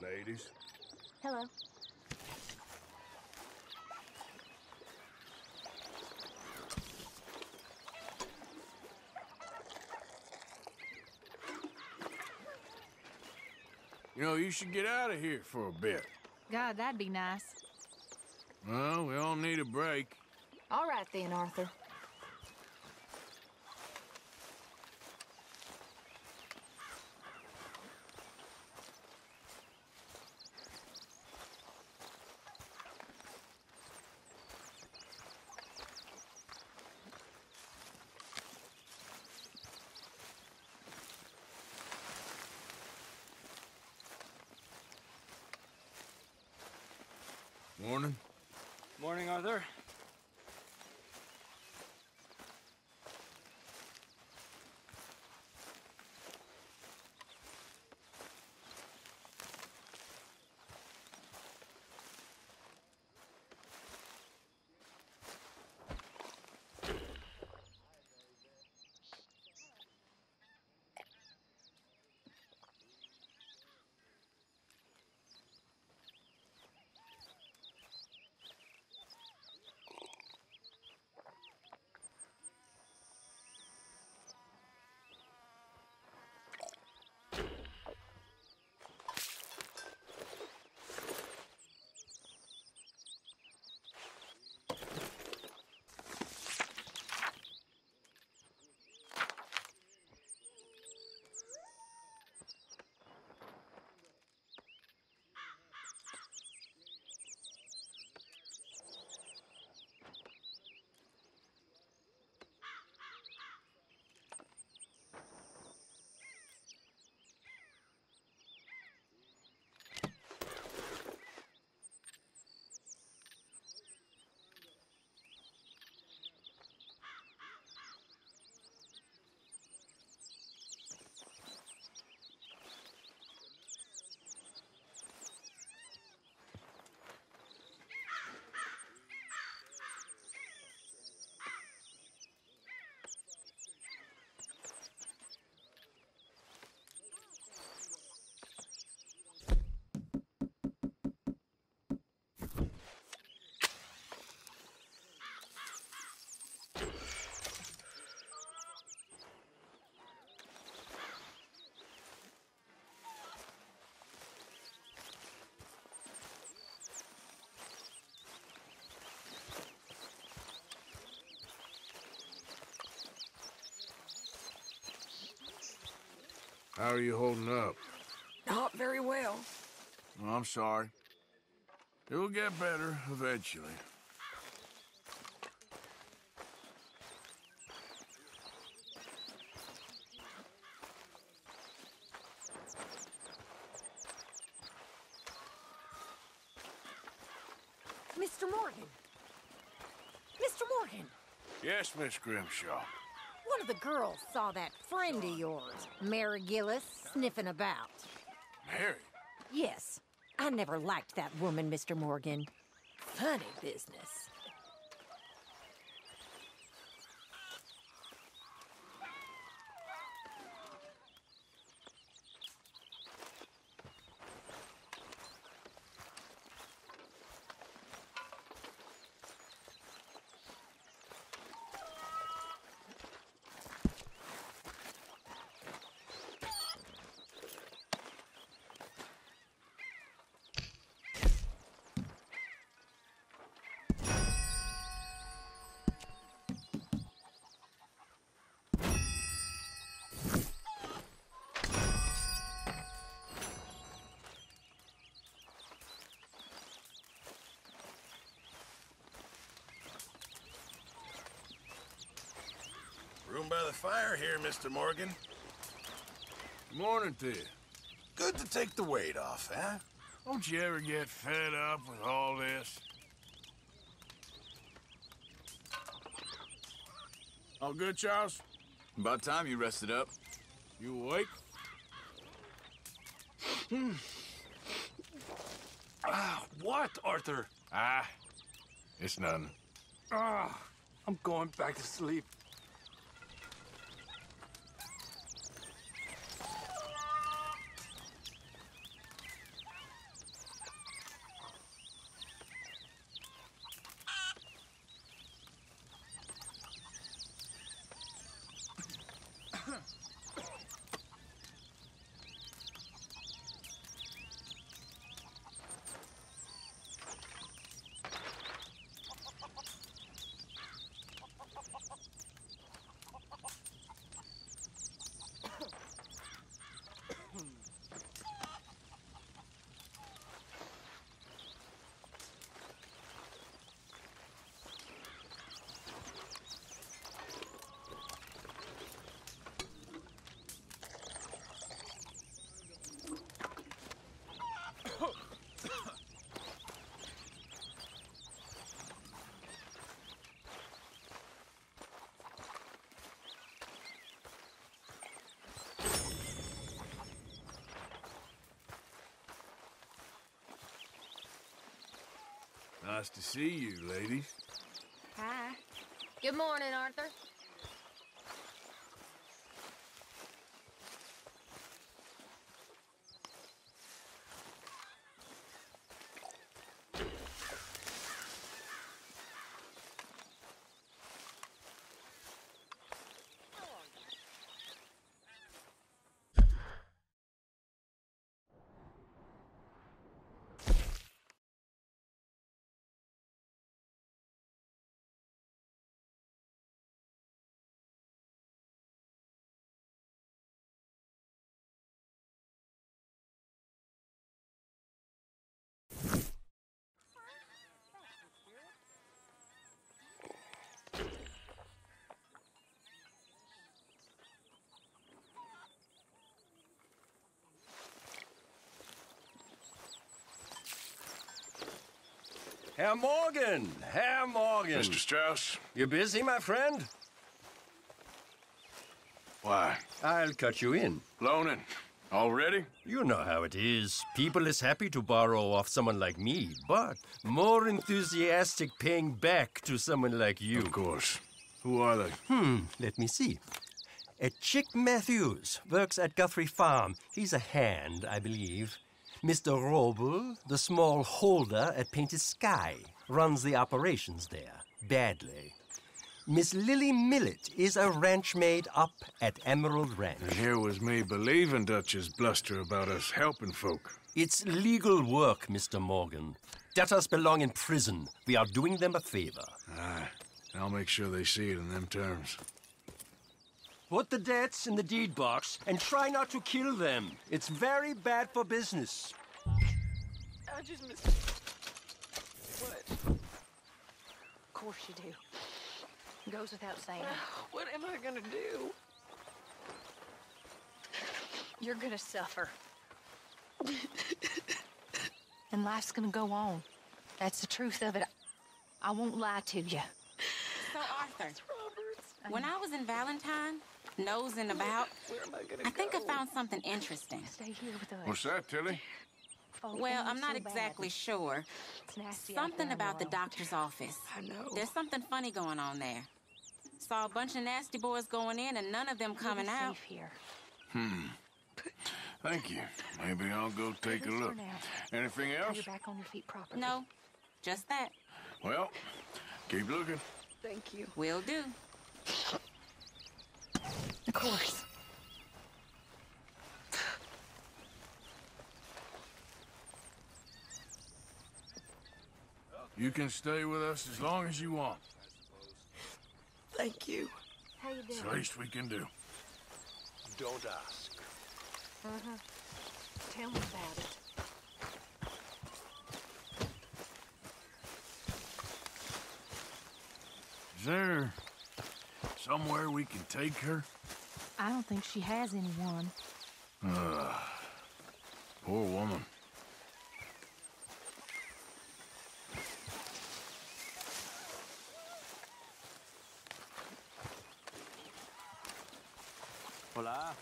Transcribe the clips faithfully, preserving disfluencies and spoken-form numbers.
Ladies. Hello. You know, you should get out of here for a bit. God, that'd be nice. Well, we all need a break. All right then, Arthur. Morning. Morning, Arthur. How are you holding up? Not very well. Well, I'm sorry. It'll get better eventually. Mister Morgan! Mister Morgan! Yes, Miss Grimshaw. One of the girls saw that friend of yours, Mary Gillis, sniffing about. Mary? Yes. I never liked that woman, Mister Morgan. Funny business. Room by the fire here, Mister Morgan. Morning to you. Good to take the weight off, huh? Don't you ever get fed up with all this? All good, Charles? About time you rested up. You awake? Ah, what, Arthur? Ah, it's nothing. Ah, I'm going back to sleep. Nice to see you, ladies. Hi. Good morning, Arthur. Herr Morgan! Herr Morgan! Mister Strauss? You busy, my friend? Why? I'll cut you in. Loaning. Already? You know how it is. People is happy to borrow off someone like me, but more enthusiastic paying back to someone like you. Of course. Who are they? Hmm, let me see. Uh, Chick Matthews works at Guthrie Farm. He's a hand, I believe. Mister Roble, the small holder at Painted Sky, runs the operations there, badly. Miss Lily Millet is a ranch maid up at Emerald Ranch. And here was me believing Dutch's bluster about us helping folk. It's legal work, Mister Morgan. Debtors belong in prison. We are doing them a favor. Aye. I'll make sure they see it in them terms. Put the debts in the deed box and try not to kill them. It's very bad for business. I just missed it. What? Of course you do. Goes without saying. What am I gonna do? You're gonna suffer. And life's gonna go on. That's the truth of it. I won't lie to you. So, Arthur, when I was in Valentine, nosing about, Where am I gonna I think go? I found something interesting. Stay here with us. What's that, Tilly? Oh, Well, things I'm not so bad. exactly sure. It's nasty out Something there, about the Noel. doctor's office. I know. There's something funny going on there. Saw a bunch of nasty boys going in and none of them coming You'll be out. safe here. Thank you. Maybe I'll go take a Let's look. turn out. Anything Put else? your back on your feet properly. No, just that. Well, keep looking. Thank you. Will do. Of course. You can stay with us as long as you want. Thank you. How you It's doing? the least we can do. Don't ask. Uh-huh. Tell me about it. Is there somewhere we can take her? I don't think she has anyone. Ugh. Poor woman. Hola.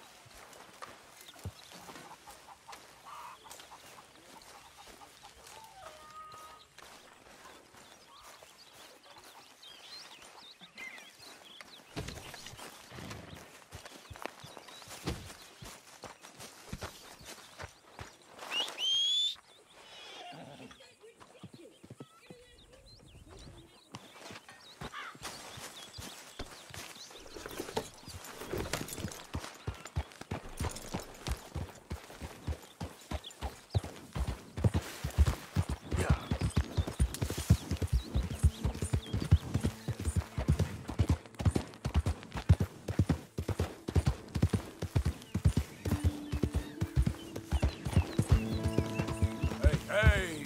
Hey!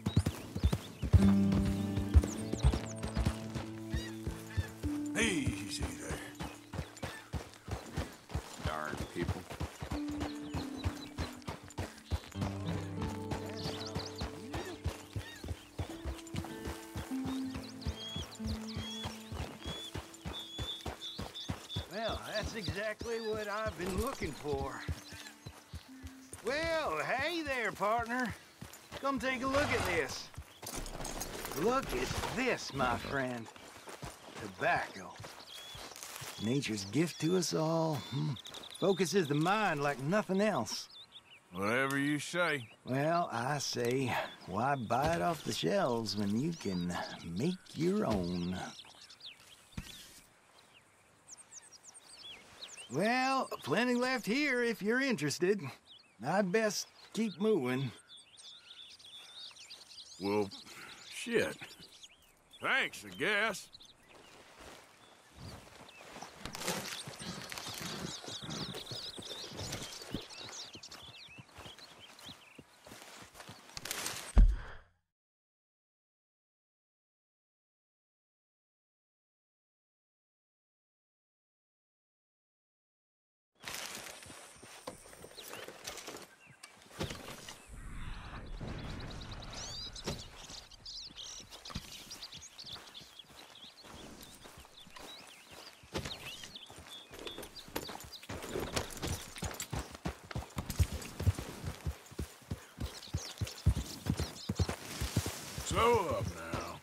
Easy there. Darn people. Well, that's exactly what I've been looking for. Well, hey there, partner. Come take a look at this. Look at this, my friend. Tobacco. Nature's gift to us all. Hmm. Focuses the mind like nothing else. Whatever you say. Well, I say, why buy it off the shelves when you can make your own? Well, plenty left here if you're interested. I'd best keep moving. Well, shit. Thanks, I guess. So up now.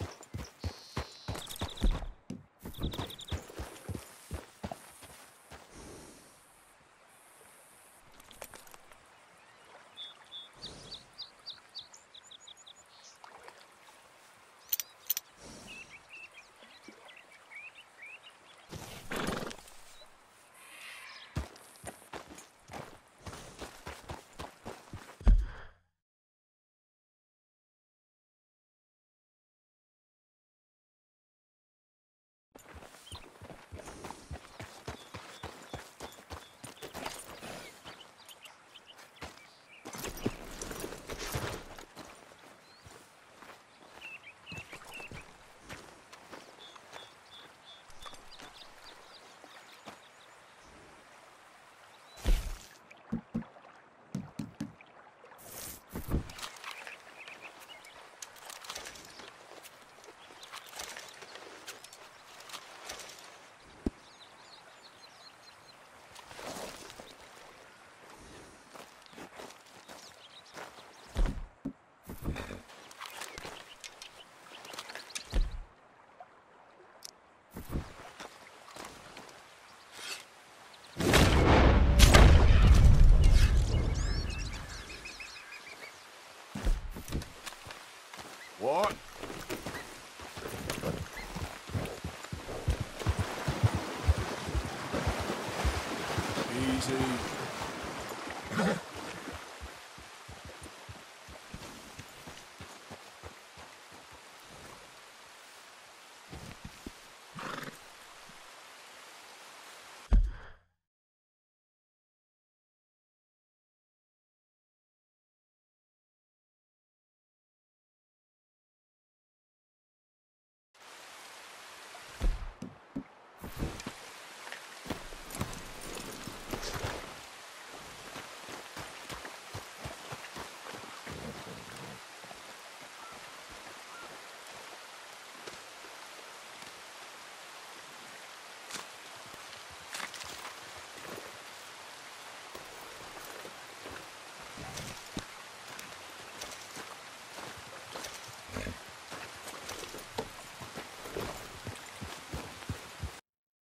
What?